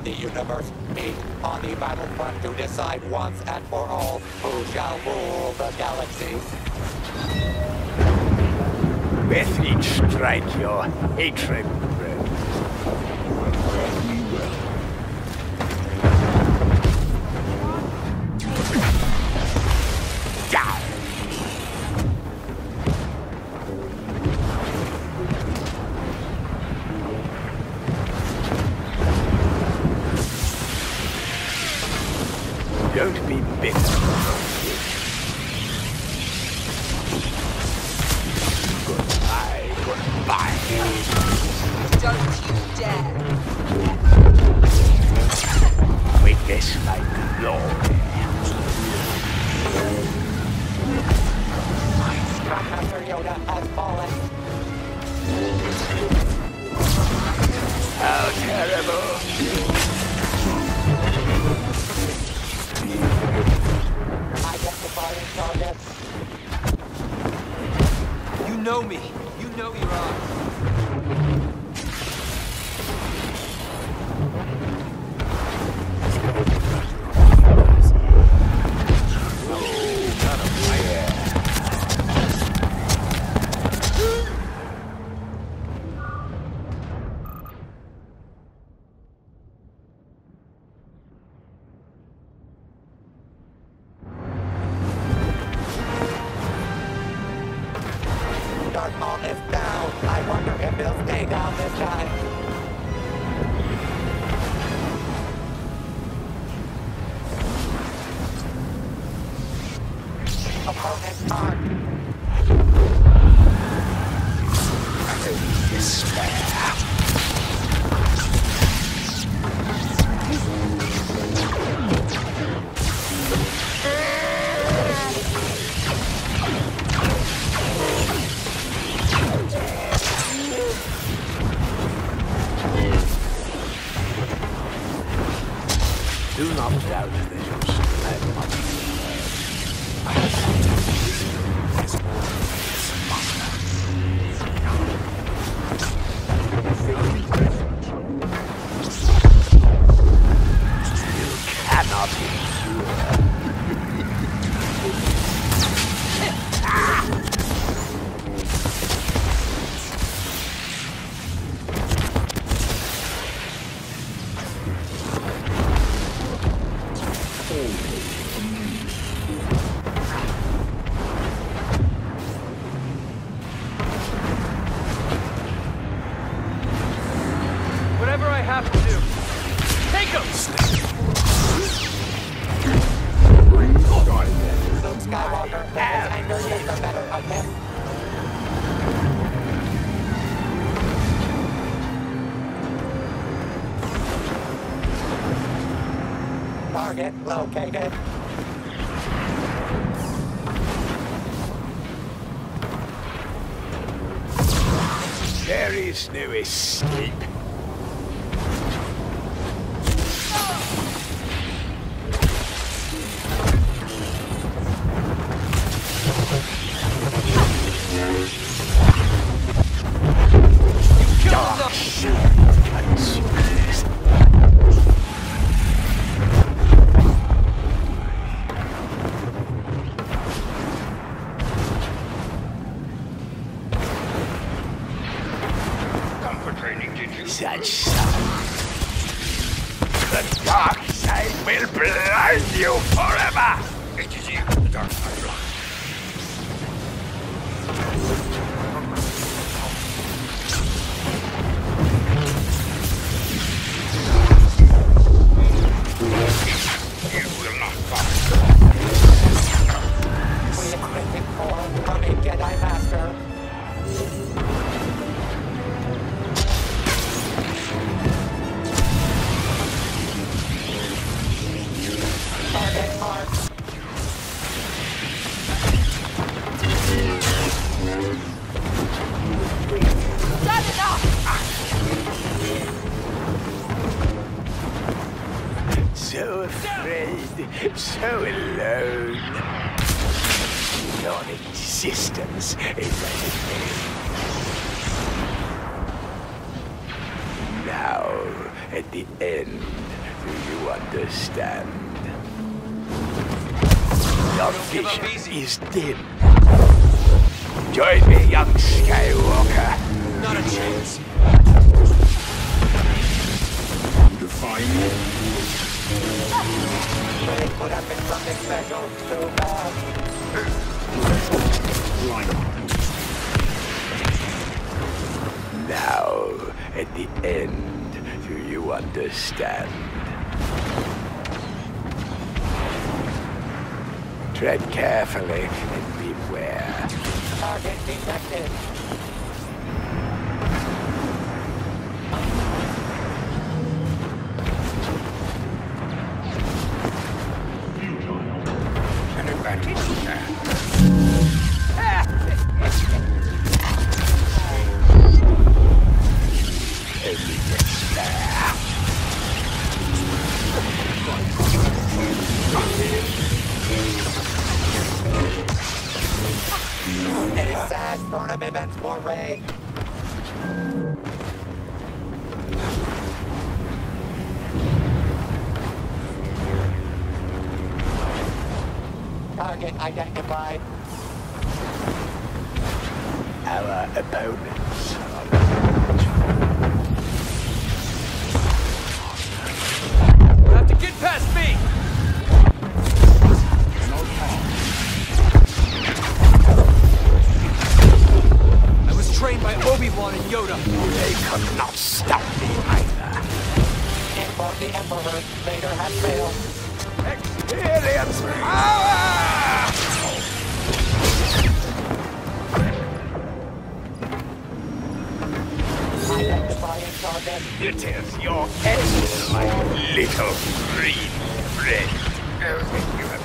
the universe meet on the battlefront to decide once and for all who shall rule the galaxy. With each strike your hatred grows. We will. Down! Don't be bitter. Goodbye, goodbye. Don't you dare. Witness my glory. Grandmaster Yoda has fallen. How terrible. Identifying targets. You know me. You know you're on. Darth Maul is down. I wonder if he'll stay down this time. Opponent marked. Despair. Do not doubt that your strength cannot Whatever I have to do. Take him! Luke Skywalker, his anger gets the better of him. Target located. There is no escape. Dark consumers. Come for training, did you? Such the dark side will blind you forever! It is you, the dark side blind. You will not pass. We expected more from a Jedi Master. Target marked. That's enough! So afraid, so alone. Non-existence is as it is. Now, at the end. Do you understand? Your give up vision easy. is dim. Join me, young Skywalker. Not a chance. Defy me. It could have been something special. Too bad. Blind. Now, at the end, do you understand? Tread carefully and beware. Target detected. An advantage there. Only despair. Any sad storm events for Ray? Target identified. Our opponents You have to get past me! I was trained by Obi-Wan and Yoda. they could not stop me either. For the Emperor, Vader has failed. Experience power! Identifying target. It is your end, my little green friend. Everything you have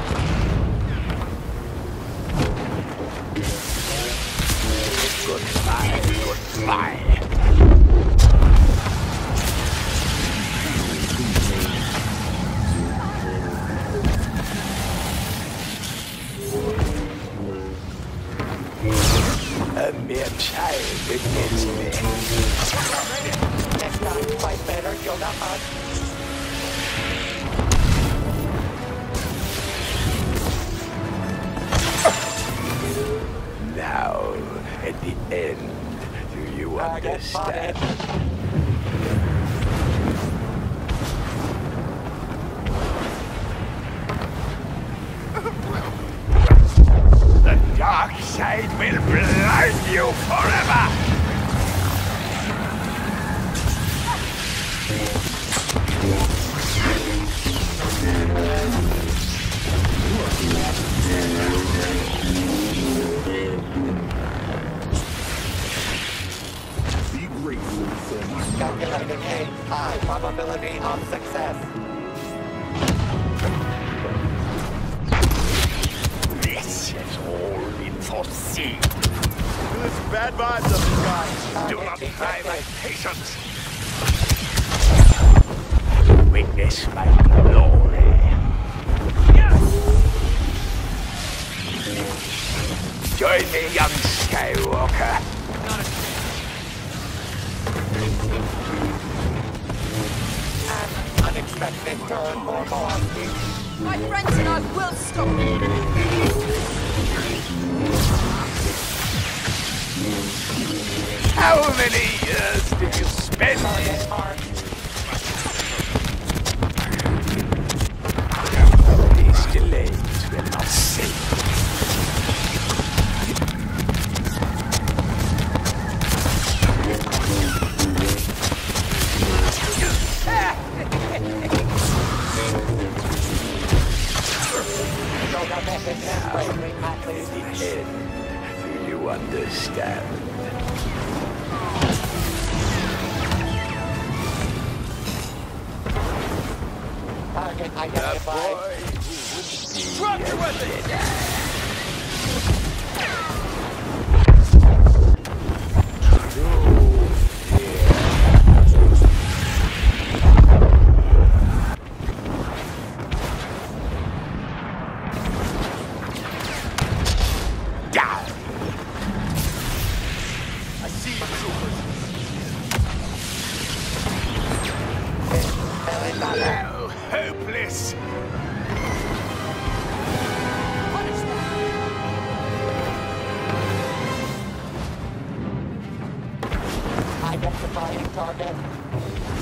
goodbye, goodbye. A mere child against me. Next time, fight better, Yoda Hutt. Now, at the end, do you Target spotted. understand? The dark side will blind you forever! Be grateful for my Calculating a high probability of success. This has all been foreseen. There's bad vibes up this guy. Do not try my patience. Witness my glory. Join me, young Skywalker. Not a An unexpected turn for Bosky. My friends and I will stop you. How many years did you spend? Target marked. These delays will not save. Yoda message is greatly At athlete. the end, do you understand? Target identified. Drop your weapon! Die! I see you, troopers. death.